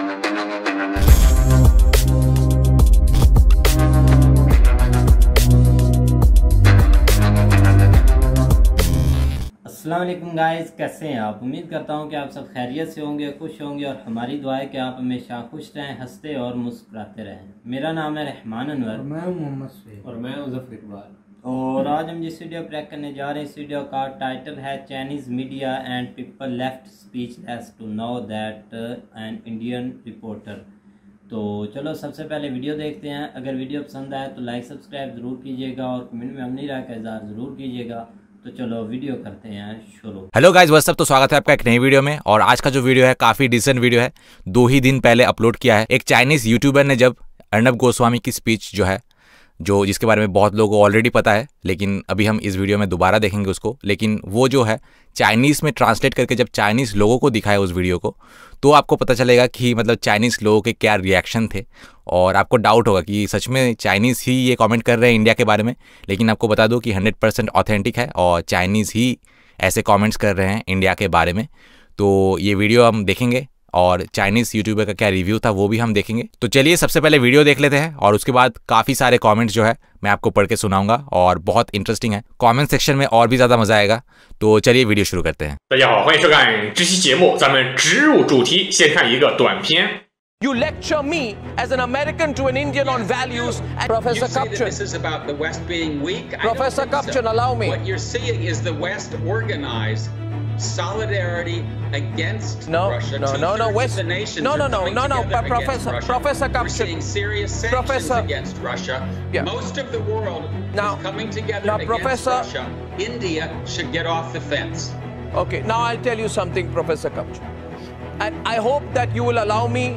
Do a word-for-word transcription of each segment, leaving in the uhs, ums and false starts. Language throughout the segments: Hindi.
अस्सलाम वालेकुम गाइस, कैसे हैं आप। उम्मीद करता हूं कि आप सब खैरियत से होंगे, खुश होंगे और हमारी दुआ है कि आप हमेशा खुश रहें, हंसते और मुस्कुराते रहें। मेरा नाम है रहमान अनवर, मैं मोहम्मद सैयद और मैं ज़फ़र इकबाल। और आज हम जिस वीडियो प्रेक करने जा रहे हैं, इस वीडियो का टाइटल है Chinese media and people left speechless to know that an Indian reporter. तो चलो सबसे पहले वीडियो देखते हैं। अगर वीडियो पसंद आए तो लाइक सब्सक्राइब ज़रूर कीजिएगा और कमेंट में अपनी राय का इज़हार ज़रूर कीजिएगा। तो चलो वीडियो करते हैं शुरू। Hello guys, what's up. तो स्वागत है आपका एक नई वीडियो में। और आज का जो वीडियो है काफ़ी डिसेंट वीडियो है, दो ही दिन पहले अपलोड किया है। एक चाइनीज़ यूट्यूबर ने जब अर्नब गोस्वामी की स्पीच जो है, जो जिसके बारे में बहुत लोगों को ऑलरेडी पता है, लेकिन अभी हम इस वीडियो में दोबारा देखेंगे उसको। लेकिन वो जो है चाइनीज़ में ट्रांसलेट करके जब चाइनीज़ लोगों को दिखाया उस वीडियो को, तो आपको पता चलेगा कि मतलब चाइनीज़ लोगों के क्या रिएक्शन थे। और आपको डाउट होगा कि सच में चाइनीज़ ही ये कमेंट कर रहे हैं इंडिया के बारे में। लेकिन आपको बता दूं कि हंड्रेड परसेंट ऑथेंटिक है और चाइनीज़ ही ऐसे कमेंट्स कर रहे हैं इंडिया के बारे में। तो ये वीडियो हम देखेंगे और चाइनीज़ यूट्यूबर का क्या रिव्यू था वो भी हम देखेंगे। तो चलिए सबसे पहले वीडियो देख लेते हैं और उसके बाद काफ़ी सारे कमेंट्स जो है मैं आपको पढ़ के सुनाऊंगा और बहुत इंटरेस्टिंग है। कमेंट सेक्शन में और भी ज़्यादा मजा आएगा। तो चलिए वीडियो शुरू करते हैं। 大家好，欢迎收看这期节目，咱们直入主题，先看一个短片。 You lecture me as an American to an Indian on values, and Professor You say that Kupchan. this is about the West being weak. I don't Professor think so. Kupchan, allow me. What you're seeing is the West organize solidarity against No, Russia. no, no, no, Two-thirds West- of the nations no, no, are no, coming no, no, together but Professor- against Russia. Professor We're Kupchan. seeing serious sanctions Professor- against Russia. Yeah. Most of the world Now- is coming together now, against Professor- Russia. India should get off the fence. Okay, now I'll tell you something, Professor Kupchan. And I hope that you will allow me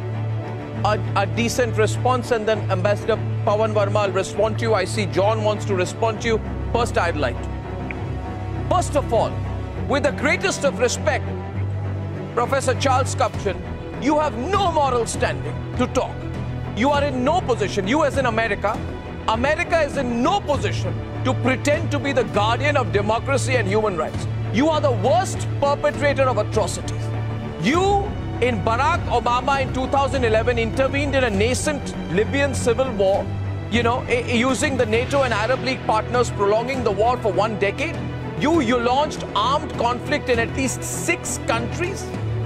a, a decent response, and then Ambassador Pawan Verma will respond to you. I see John wants to respond to you. First, I'd like to. First of all, with the greatest of respect, Professor Charles Kupchan, you have no moral standing to talk. You are in no position, you as in America, America is in no position to pretend to be the guardian of democracy and human rights. You are the worst perpetrator of atrocities. You, in Barack Obama in two thousand eleven, intervened in a nascent Libyan civil war, you know, using the NATO and Arab League partners, prolonging the war for one decade. You, you launched armed conflict in at least six countries.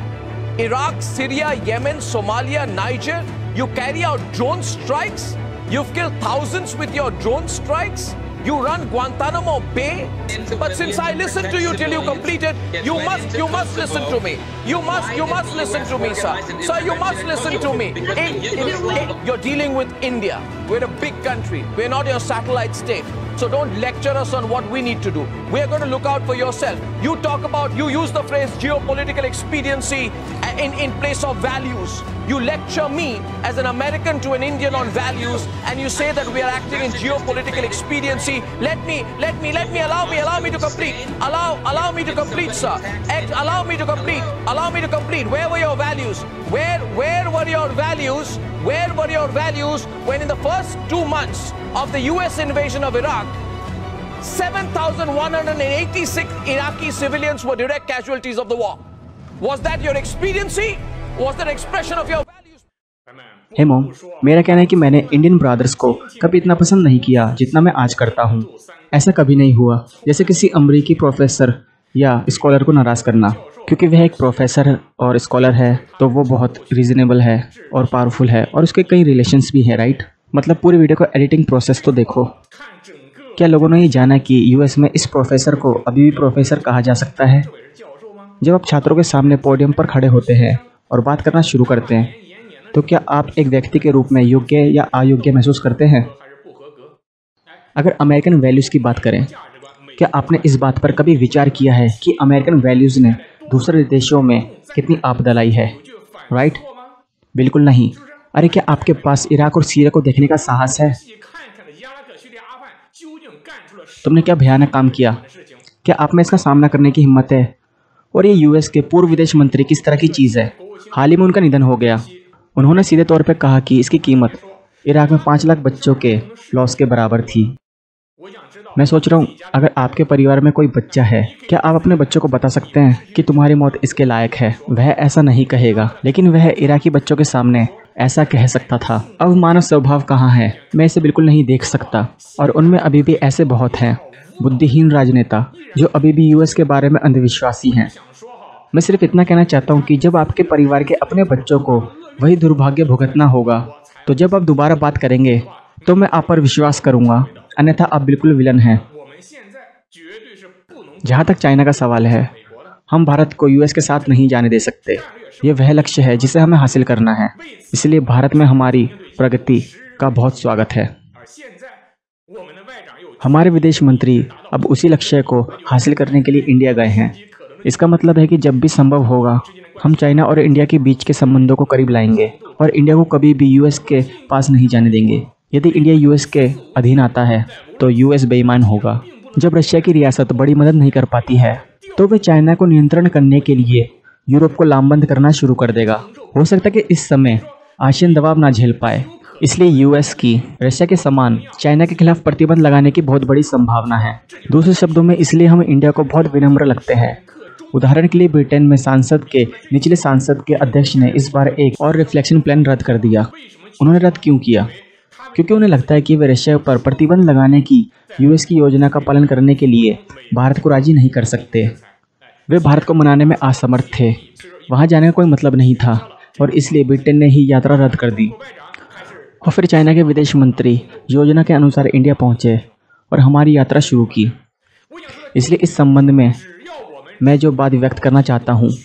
Iraq, Syria, Yemen, Somalia, Niger. You carry out drone strikes. You've killed thousands with your drone strikes. You run Guantanamo Bay. But since I listened to you till you completed, you must, you must listen to me. You must, you must listen to me, sir. Sir, you must listen to me. In- in- in- you're dealing with India. We're a big country. We're not your satellite state. So don't lecture us on what we need to do. We're going to look out for yourself. You talk about, you use the phrase geopolitical expediency in, in place of values. You lecture me as an American to an Indian on values, and you say that we are acting in geopolitical expediency. Let me, let me, let me, allow me, allow me to complete. Allow, allow me to complete, sir. Ex- allow me to complete. Allow me to complete. Where were your values? Where, where were your values? Where were your values when in the first two months of the U S invasion of Iraq, seven thousand one hundred eighty-six Iraqi civilians were direct casualties of the war? Was that your expediency? Was that expression of your values? हे मोम, मेरा कहना है कि मैंने इंडियन ब्रदर्स को कभी इतना पसंद नहीं किया जितना मैं आज करता हूँ। ऐसा कभी नहीं हुआ जैसे किसी अमेरिकी प्रोफेसर या स्कॉलर को नाराज़ करना, क्योंकि वह एक प्रोफेसर और स्कॉलर है तो वो बहुत रीजनेबल है और पावरफुल है और उसके कई रिलेशंस भी है, राइट। मतलब पूरी वीडियो को एडिटिंग प्रोसेस तो देखो। क्या लोगों ने ये जाना कि यूएस में इस प्रोफेसर को अभी भी प्रोफेसर कहा जा सकता है? जब आप छात्रों के सामने पोडियम पर खड़े होते हैं और बात करना शुरू करते हैं, तो क्या आप एक व्यक्ति के रूप में योग्य या अयोग्य महसूस करते हैं? अगर अमेरिकन वैल्यूज़ की बात करें, क्या आपने इस बात पर कभी विचार किया है कि अमेरिकन वैल्यूज़ ने दूसरे देशों में कितनी आपदा लाई है, राइट? बिल्कुल नहीं। अरे क्या आपके पास इराक और सीरिया को देखने का साहस है? तुमने क्या भयानक काम किया? क्या आप में इसका सामना करने की हिम्मत है? और ये यूएस के पूर्व विदेश मंत्री किस तरह की चीज़ है? हाल ही में उनका निधन हो गया। उन्होंने सीधे तौर पर कहा कि इसकी कीमत इराक में पाँच लाख बच्चों के लॉस के बराबर थी। मैं सोच रहा हूँ, अगर आपके परिवार में कोई बच्चा है, क्या आप अपने बच्चों को बता सकते हैं कि तुम्हारी मौत इसके लायक है? वह ऐसा नहीं कहेगा, लेकिन वह इराकी बच्चों के सामने ऐसा कह सकता था। अब मानव स्वभाव कहाँ है? मैं इसे बिल्कुल नहीं देख सकता, और उनमें अभी भी ऐसे बहुत हैं बुद्धिहीन राजनेता जो अभी भी यूएस के बारे में अंधविश्वासी हैं। मैं सिर्फ इतना कहना चाहता हूँ कि जब आपके परिवार के अपने बच्चों को वही दुर्भाग्य भुगतना होगा, तो जब आप दोबारा बात करेंगे तो मैं आप पर विश्वास करूँगा, अन्यथा आप बिल्कुल विलन हैं। जहाँ तक चाइना का सवाल है, हम भारत को यूएस के साथ नहीं जाने दे सकते। ये वह लक्ष्य है जिसे हमें हासिल करना है, इसलिए भारत में हमारी प्रगति का बहुत स्वागत है। हमारे विदेश मंत्री अब उसी लक्ष्य को हासिल करने के लिए इंडिया गए हैं। इसका मतलब है कि जब भी संभव होगा, हम चाइना और इंडिया के बीच के संबंधों को करीब लाएंगे और इंडिया को कभी भी यूएस के पास नहीं जाने देंगे। यदि इंडिया यूएस के अधीन आता है तो यूएस बेईमान होगा। जब रशिया की रियासत बड़ी मदद नहीं कर पाती है, तो वे चाइना को नियंत्रण करने के लिए यूरोप को लामबंद करना शुरू कर देगा। हो सकता है कि इस समय आशियन दबाव ना झेल पाए, इसलिए यूएस की रशिया के समान चाइना के खिलाफ प्रतिबंध लगाने की बहुत बड़ी संभावना है। दूसरे शब्दों में, इसलिए हम इंडिया को बहुत विनम्र लगते हैं। उदाहरण के लिए, ब्रिटेन में सांसद के निचले सांसद के अध्यक्ष ने इस बार एक और रिफ्लेक्शन प्लान रद्द कर दिया। उन्होंने रद्द क्यों किया? क्योंकि उन्हें लगता है कि वे रशिया पर प्रतिबंध लगाने की यूएस की योजना का पालन करने के लिए भारत को राजी नहीं कर सकते। वे भारत को मनाने में असमर्थ थे। वहां जाने का कोई मतलब नहीं था, और इसलिए ब्रिटेन ने ही यात्रा रद्द कर दी। और फिर चाइना के विदेश मंत्री योजना के अनुसार इंडिया पहुंचे और हमारी यात्रा शुरू की। इसलिए इस संबंध में मैं जो बात व्यक्त करना चाहता हूं,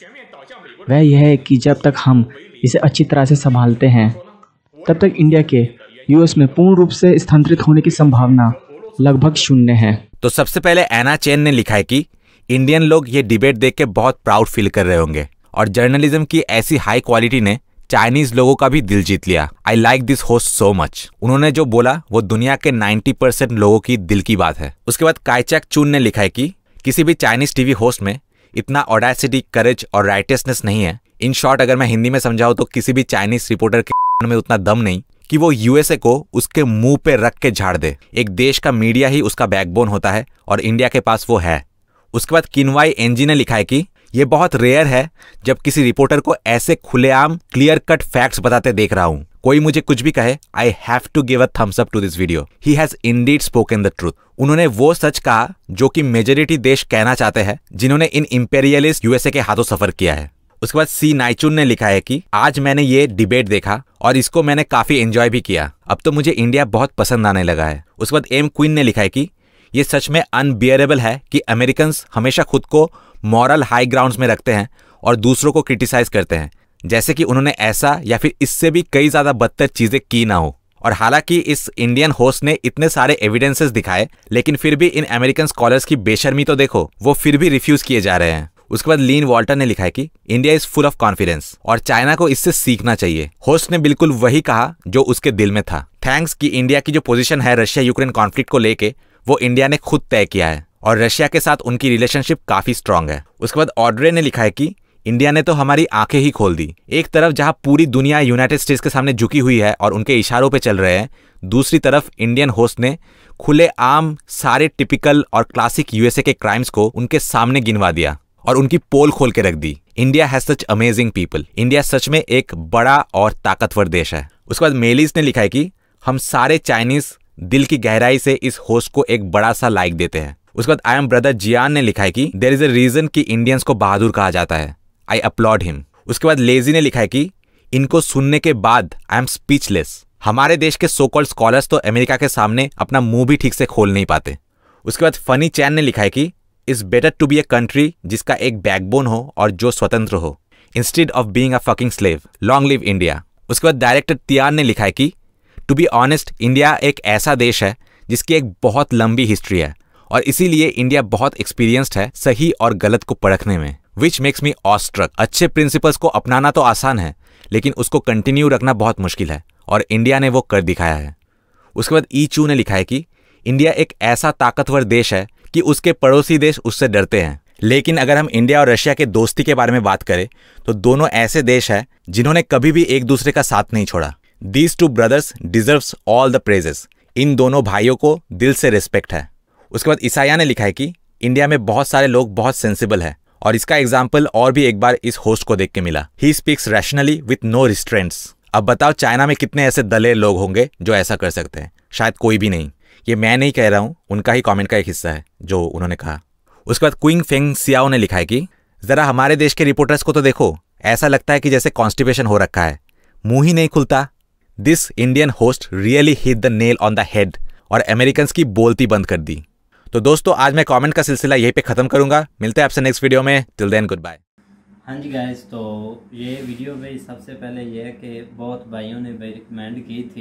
वह यह है कि जब तक हम इसे अच्छी तरह से संभालते हैं, तब तक इंडिया के यूएस में पूर्ण रूप से स्थानांतरित होने की संभावना लगभग शून्य है। तो सबसे पहले एना चेन ने लिखा है कि इंडियन लोग ये डिबेट देख के बहुत प्राउड फील कर रहे होंगे, और जर्नलिज्म की ऐसी हाई क्वालिटी ने चाइनीज लोगों का भी दिल जीत लिया। I like this host so much. उन्होंने जो बोला वो दुनिया के नब्बे परसेंट लोगों की दिल की बात है। उसके बाद काइचैक चून ने लिखा है कि किसी भी चाइनीज टीवी होस्ट में इतना ऑडेसिटी, करेज और राइटियसनेस नहीं है। इन शॉर्ट अगर मैं हिंदी में समझाऊं तो किसी भी चाइनीज रिपोर्टर के में उतना दम नहीं कि वो यूएसए को उसके मुंह पे रख के झाड़ दे। एक देश का मीडिया ही उसका बैकबोन होता है, और इंडिया के पास वो है। उसके बाद किनवाई एनजी ने लिखा है कि ये बहुत रेयर है जब किसी रिपोर्टर को ऐसे खुलेआम क्लियर कट फैक्ट्स बताते देख रहा हूं। कोई मुझे कुछ भी कहे, I have to give a thumbs up to this video. He has indeed spoken the truth. उन्होंने वो सच कहा जो कि मेजोरिटी देश कहना चाहते हैं, जिन्होंने इन इंपेरियलिस्ट यूएसए के हाथों सफर किया है। उसके बाद सी नाइचुन ने लिखा है कि आज मैंने ये डिबेट देखा और इसको मैंने काफी एंजॉय भी किया। अब तो मुझे इंडिया बहुत पसंद आने लगा है। उसके बाद एम क्वीन ने लिखा है कि ये सच में अनबियरेबल है कि अमेरिकन हमेशा खुद को मॉरल हाई ग्राउंड्स में रखते हैं और दूसरों को क्रिटिसाइज करते हैं, जैसे कि उन्होंने ऐसा या फिर इससे भी कई ज्यादा बदतर चीजें की ना हो। और हालांकि इस इंडियन होस्ट ने इतने सारे एविडेंसेस दिखाए, लेकिन फिर भी इन अमेरिकन स्कॉलर्स की बेशर्मी तो देखो, वो फिर भी रिफ्यूज किए जा रहे हैं। उसके बाद लीन वॉल्टर ने लिखा है कि India is full of confidence और चाइना को इससे सीखना चाहिए। होस्ट ने बिल्कुल वही कहा जो उसके दिल में था। थैंक्स कि इंडिया की जो पोजीशन है रशिया यूक्रेन कॉन्फ्लिक्ट को लेके, वो इंडिया ने खुद तय किया है और रशिया के साथ उनकी रिलेशनशिप काफी स्ट्रांग है। उसके बाद ऑड्रे ने लिखा है कि इंडिया ने तो हमारी आंखें ही खोल दी। एक तरफ जहां पूरी दुनिया यूनाइटेड स्टेट्स के सामने झुकी हुई है और उनके इशारों पे चल रहे हैं, दूसरी तरफ इंडियन होस्ट ने खुले आम सारे टिपिकल और क्लासिक यूएसए के क्राइम्स को उनके सामने गिनवा दिया और उनकी पोल खोल के रख दी। India has such amazing people. India सच में एक बड़ा और ताकतवर देश है। उसके बाद मेलिस ने लिखा है कि हम सारे चाइनीज दिल की गहराई से इस होस्ट को एक बड़ा सा लाइक देते हैं। उसके बाद आई एम ब्रदर जियान ने लिखा है कि देयर इज अ रीजन कि इंडियंस को बहादुर कहा जाता है। I upload him. उसके बाद लेजी ने लिखा है कि इनको सुनने के बाद आई एम स्पीचलेस। हमारे देश के सो कॉल्ड स्कॉलर्स तो अमेरिका के सामने अपना मुंह भी ठीक से खोल नहीं पाते। उसके बाद फनी चैन ने लिखा है कि it's better to be a country जिसका एक बैकबोन हो और जो स्वतंत्र हो, instead of being a fucking slave. Long live India. उसके बाद डायरेक्टर तियान ने लिखा है कि टू बी ऑनेस्ट, इंडिया एक ऐसा देश है जिसकी एक बहुत लंबी हिस्ट्री है और इसीलिए इंडिया बहुत एक्सपीरियंस्ड है सही और गलत को परखने में, विच मेक्स मी ऑस्ट्रक। अच्छे प्रिंसिपल्स को अपनाना तो आसान है, लेकिन उसको कंटिन्यू रखना बहुत मुश्किल है और इंडिया ने वो कर दिखाया है। उसके बाद ई चू ने लिखा है कि इंडिया एक ऐसा ताकतवर देश है कि उसके पड़ोसी देश उससे डरते हैं। लेकिन अगर हम इंडिया और रशिया के दोस्ती के बारे में बात करें तो दोनों ऐसे देश हैं जिन्होंने कभी भी एक दूसरे का साथ नहीं छोड़ा। These two brothers deserves all the praises. इन दोनों भाइयों को दिल से रिस्पेक्ट है। उसके बाद ईसाया ने लिखा है कि इंडिया में बहुत सारे लोग बहुत सेंसिबल है, और इसका एग्जाम्पल और भी एक बार इस होस्ट को देख के मिला। He speaks rationally with no restraints. अब बताओ चाइना में कितने ऐसे दलेर लोग होंगे जो ऐसा कर सकते हैं? शायद कोई भी नहीं। ये मैं नहीं कह रहा हूँ, उनका ही कमेंट का एक हिस्सा है जो उन्होंने कहा। उसके बाद क्विंग फेंग सियाओ ने लिखा है कि जरा हमारे देश के रिपोर्टर्स को तो देखो, ऐसा लगता है कि जैसे कॉन्स्टिपेशन हो रखा है, मुंह ही नहीं खुलता। This Indian host really hit the nail on the head, और अमेरिकन की बोलती बंद कर दी। तो दोस्तों आज मैं कमेंट का सिलसिला यहीं पे खत्म करूंगा। मिलते हैं आपसे नेक्स्ट वीडियो में। Till then good bye. हाँ जी गाइस, तो ये वीडियो भाई सबसे पहले ये है कि बहुत भाइयों ने भाई रिकमेंड की थी,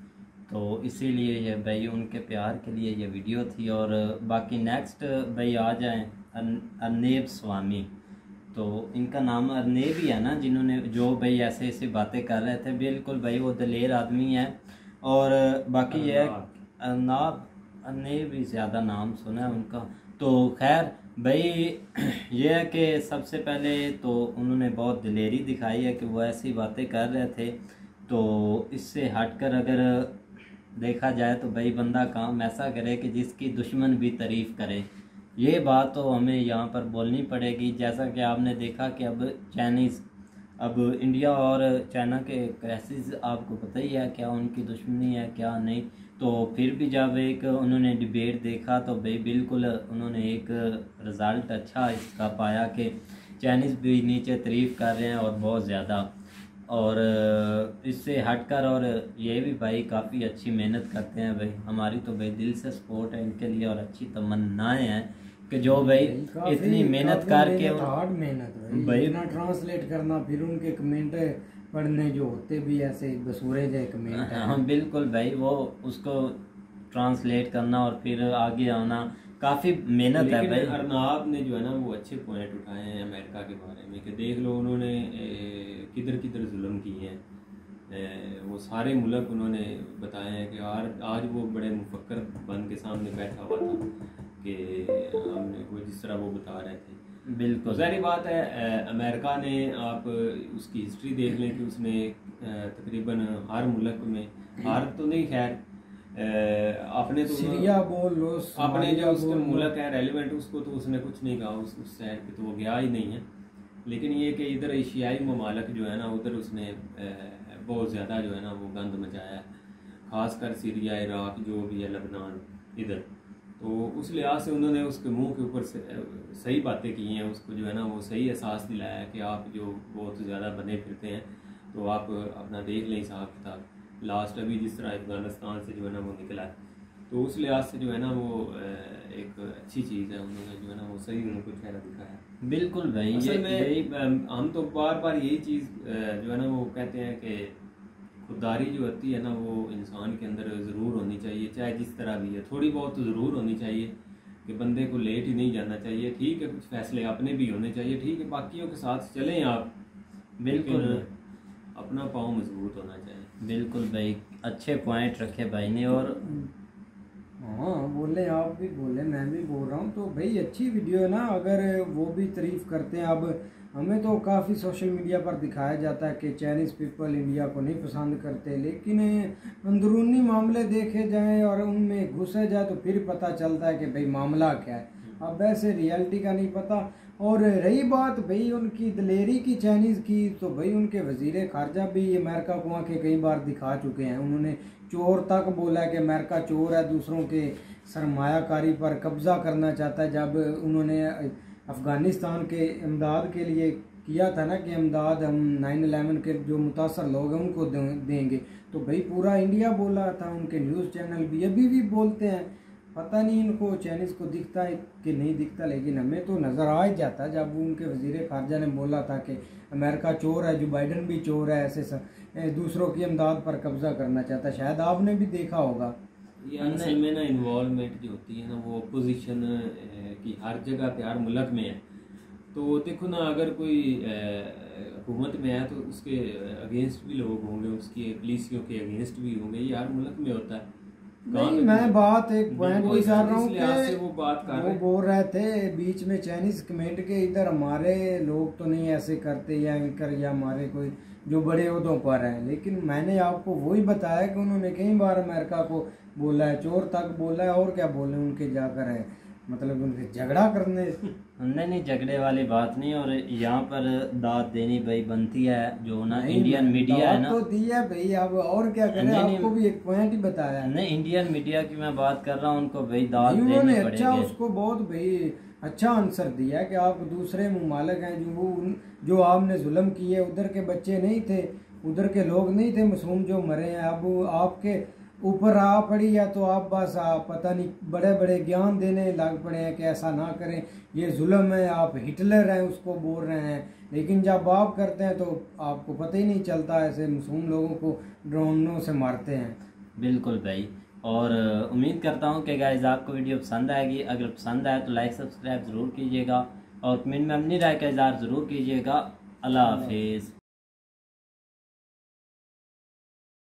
तो इसीलिए ये भाई उनके प्यार के लिए ये वीडियो थी। और बाकी नेक्स्ट भाई आ जाएं अर्नेब स्वामी, तो इनका नाम अर्नेब ही है ना, जिन्होंने जो भाई ऐसे ऐसी बातें कर रहे थे। बिल्कुल भाई वो दलेर आदमी है। और बाकी ये है अर्नाब अर्नेब ही ज़्यादा नाम सुना है उनका। तो खैर भाई ये है कि सबसे पहले तो उन्होंने बहुत दिलेरी दिखाई है कि वो ऐसी बातें कर रहे थे। तो इससे हटकर अगर देखा जाए तो भाई बंदा काम ऐसा करे कि जिसकी दुश्मन भी तारीफ़ करे। ये बात तो हमें यहाँ पर बोलनी पड़ेगी। जैसा कि आपने देखा कि अब चाइनीज़, अब इंडिया और चाइना के क्राइसिस आपको पता ही है, क्या उनकी दुश्मनी है क्या नहीं। तो फिर भी जब एक उन्होंने डिबेट देखा तो भाई बिल्कुल उन्होंने एक रिज़ल्ट अच्छा इसका पाया कि चाइनीज़ भी नीचे तारीफ़ कर रहे हैं और बहुत ज़्यादा। और इससे हटकर और ये भी भाई काफ़ी अच्छी मेहनत करते हैं भाई। हमारी तो भाई दिल से सपोर्ट है इनके लिए और अच्छी तमन्नाएं हैं कि जो भाई इतनी मेहनत करके हार्ड मेहनत भाई इतना ट्रांसलेट करना, फिर उनके कमेंट पढ़ने जो होते भी ऐसे बसूरे जय कमेंट। हाँ बिल्कुल भाई, वो उसको ट्रांसलेट करना और फिर आगे आना काफ़ी मेहनत है भाई। अर्नाब ने जो है ना वो अच्छे पॉइंट उठाए हैं अमेरिका के बारे में कि देख लो उन्होंने किधर किधर जुल्म किए हैं। वो सारे मुल्क उन्होंने बताए हैं कि आज आज वो बड़े मुफक्कर बन के सामने बैठा हुआ था कि हमने वो जिस तरह वो बता रहे थे। बिल्कुल ज़ाहिर बात है अमेरिका ने, आप उसकी हिस्ट्री देख लें कि उसने तकरीबन हर मुल्क में, हर तो नहीं खैर अपने तो सीरिया बोल लो, अपने जो उसके मुल्क है रेलिवेंट उसको तो उसने कुछ नहीं कहा, उस उस साइड पे तो वो गया ही नहीं है। लेकिन ये कि इधर एशियाई ममालक जो है ना उधर उसने बहुत ज़्यादा जो है ना वो गंद मचाया है, ख़ासकर सीरिया, इराक जो भी है, लबनान, इधर। तो उस लिहाज से उन्होंने उसके मुंह के ऊपर से सही बातें की हैं, उसको जो है ना वो सही एहसास दिलाया है कि आप जो बहुत ज़्यादा बने फिरते हैं तो आप अपना देख लें हिसाब किताब। लास्ट अभी जिस तरह अफगानिस्तान से जो है ना वो निकला है, तो उस लिहाज से जो है ना वो एक अच्छी चीज़ है, उन्होंने जो है ना वो सही उनको चेहरा दिखाया। बिल्कुल भाई, असल में यही हम तो बार बार यही चीज़ जो है ना वो कहते हैं कि खुददारी जो होती है ना वो इंसान के अंदर ज़रूर होनी चाहिए, चाहे जिस तरह भी है, थोड़ी बहुत तो ज़रूर होनी चाहिए कि बंदे को लेट ही नहीं जाना चाहिए। ठीक है, कुछ फैसले अपने भी होने चाहिए, ठीक है, बाकियों के साथ चलें आप, बिल्कुल अपना पाँव मजबूत होना चाहिए। बिल्कुल भाई, अच्छे पॉइंट रखे भाई ने। और हाँ बोले, आप भी बोले, मैं भी बोल रहा हूँ। तो भाई अच्छी वीडियो है ना, अगर वो भी तारीफ़ करते हैं। अब हमें तो काफ़ी सोशल मीडिया पर दिखाया जाता है कि चाइनीज़ पीपल इंडिया को नहीं पसंद करते, लेकिन अंदरूनी मामले देखे जाएं और उनमें घुसे जाए तो फिर पता चलता है कि भाई मामला क्या है। अब ऐसे रियलिटी का नहीं पता। और रही बात भाई उनकी दलेरी की चाइनीज़ की, तो भाई उनके वज़ीर ख़ारजा भी अमेरिका को आके कई बार दिखा चुके हैं। उन्होंने चोर तक बोला कि अमेरिका चोर है, दूसरों के सरमायाकारी पर कब्ज़ा करना चाहता है। जब उन्होंने अफ़गानिस्तान के इमदाद के लिए किया था ना कि इमदाद हम नाइन इलेवन के जो मुतासर लोग हैं उनको देंगे, तो भाई पूरा इंडिया बोला था, उनके न्यूज़ चैनल भी अभी भी बोलते हैं। पता नहीं इनको चाइनीज़ को दिखता है कि नहीं दिखता, लेकिन हमें तो नज़र आ ही जाता है। जब उनके वज़ीर ख़ारजा ने बोला था कि अमेरिका चोर है, जो बाइडन भी चोर है, ऐसे दूसरों की इमदाद पर कब्ज़ा करना चाहता है, शायद आपने भी देखा होगा। ये असल में ना इन्वॉल्वमेंट जो होती है ना वो अपोजिशन की हर जगह पे, हर मुल्क में है। तो देखो ना, अगर कोई हुकूमत में है तो उसके अगेंस्ट भी लोग होंगे, उसकी पॉलिसियों के अगेंस्ट भी होंगे, ये हर मुल्क में होता है। नहीं, मैं बात एक पॉइंट भी कर रहा हूँ कि वो बात कर वो बोल रहे थे बीच में चाइनीज कमेंट के इधर हमारे लोग तो नहीं ऐसे करते, या एंकर या हमारे कोई जो बड़े उहदों पर है, लेकिन मैंने आपको वही बताया कि उन्होंने कई बार अमेरिका को बोला है, चोर तक बोला है, और क्या बोले उनके जाकर है, मतलब उनके झगड़ा करने। नहीं नहीं, झगड़े वाली बात नहीं। और यहाँ पर दाद देनी भाई बनती है, जो ना इंडियन मीडिया है ना, तो दिया भाई, अब और क्या करें, आपको भी एक पॉइंट ही बताया। नहीं, इंडियन मीडिया की मैं बात कर रहा हूँ, उनको भाई दाद देनी उन्होंने पड़ेगी। अच्छा उसको बहुत भाई अच्छा आंसर दिया है कि आप दूसरे मुमालिक हैं जो वो जो आपने जुल्म किए, उधर के बच्चे नहीं थे, उधर के लोग नहीं थे मासूम जो मरे हैं, अब आपके ऊपर आ पड़ी या तो आप बस आप पता नहीं बड़े बड़े ज्ञान देने लग पड़े हैं कि ऐसा ना करें, ये जुल्म है, आप हिटलर हैं उसको बोल रहे हैं, लेकिन जब आप करते हैं तो आपको पता ही नहीं चलता, ऐसे मासूम लोगों को ड्रोनों से मारते हैं। बिल्कुल भाई, और उम्मीद करता हूँ कि गाइस आपको वीडियो पसंद आएगी। अगर पसंद आए तो लाइक सब्सक्राइब ज़रूर कीजिएगा और कमेंट में अपनी राय का इज़हार ज़रूर कीजिएगा। अल्लाह हाफिज़।